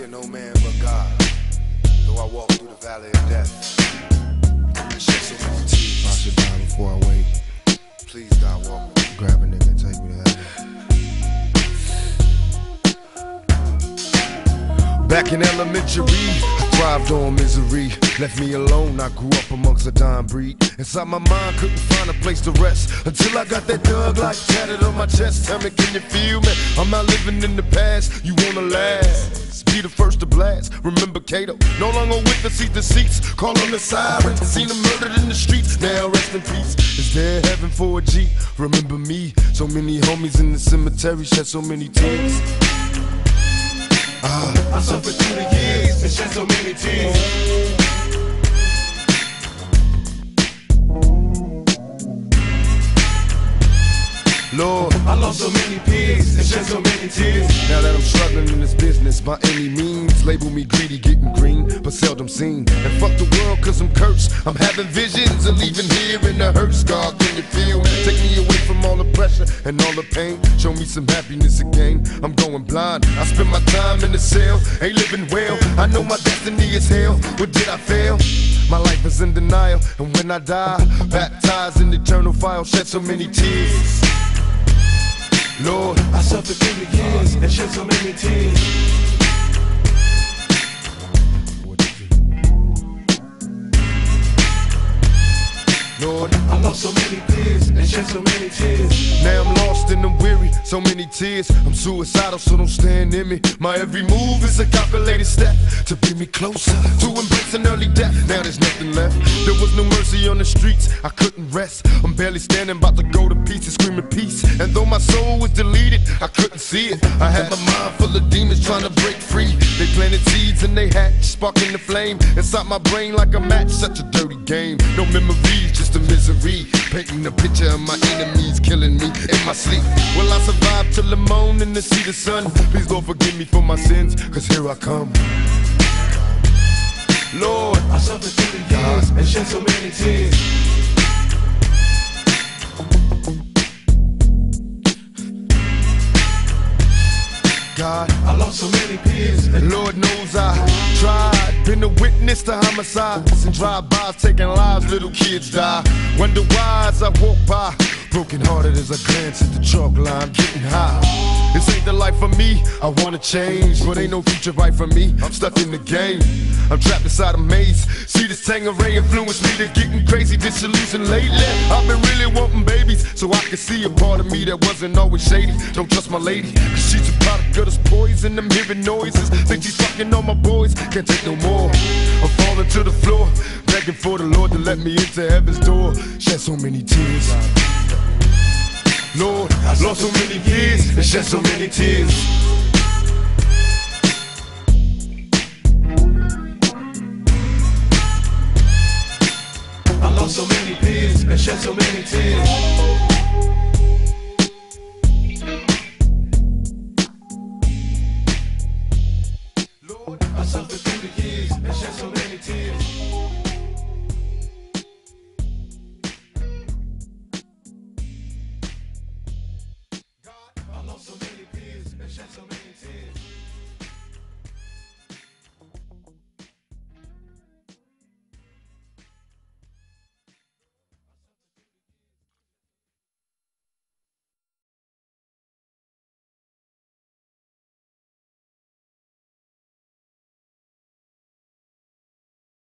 fear no man but God. Though I walk through the valley of death, and shed so many tears. I should die before I wake. Please, God, walk with me. Grab a nigga and take me to heaven. Back in elementary, I thrived on misery. Left me alone, I grew up amongst a dying breed. Inside my mind, couldn't find a place to rest until I got that Thug Life tatted on my chest. Tell me, can you feel me? I'm not living in the past, you wanna last. Be the first to blast. Remember Kato, no longer with the seat seats. Call on the siren, seen him murdered in the streets. Now rest in peace. Is there heaven for a G? Remember me, so many homies in the cemetery shed so many tears. I suffered through the years and shed so many tears. Lord, I lost so many peers and shed so many tears. now that I'm struggling in this business by any means, label me greedy, getting green, but seldom seen. And fuck the world cause I'm cursed. I'm having visions of leaving here in the hearse. God, can you feel me? Take me away from all the pressure and all the pain. Show me some happiness again. I'm going blind. I spend my time in the cell, ain't living well. I know my destiny is hell. What did I fail? My life is in denial, and when I die, baptized in eternal fire, shed so many tears. Lord, I suffered through the years and shed so many tears. Lord, I lost so many peers and shed so many tears. now I'm lost and I'm weary, so many tears. I'm suicidal, so don't stand in me. My every move is a calculated step to bring me closer to embracing early death. Now there's nothing left. There was no mercy on the streets, I couldn't rest. I'm barely standing, about to go to pieces, screaming peace. And though my soul was deleted, I couldn't see it. I had my mind full of demons trying to break free. They planted seeds and they hatched, sparking the flame inside my brain like a match. Such a dirty game, no memories, just a misery. Painting a picture of my enemies killing me in my sleep. Will I survive till the morning to see the sun? Please Lord forgive me for my sins, cause here I come. Lord, I suffered through the years and shed so many tears. God, I lost so many peers and Lord knows I tried. Been a witness to homicides and drive-bys taking lives, little kids die. Wonder why as I walk by, broken hearted as I glance at the chalk line, getting high. This ain't the life for me, I wanna change, but ain't no future right for me. I'm stuck in the game, I'm trapped inside a maze. See this Tangeray influence me to getting crazy, disillusioned lately. I've been really wanting babies, so I can see a part of me that wasn't always shady. Don't trust my lady, cause she's a product of this poison. I'm hearing noises, think she's fucking on my boys. Can't take no more, I'm falling to the floor, begging for the Lord to let me into heaven's door. Shed so many tears. Lord, I lost so many years and shed so many tears. I lost so many peers and shed so many tears.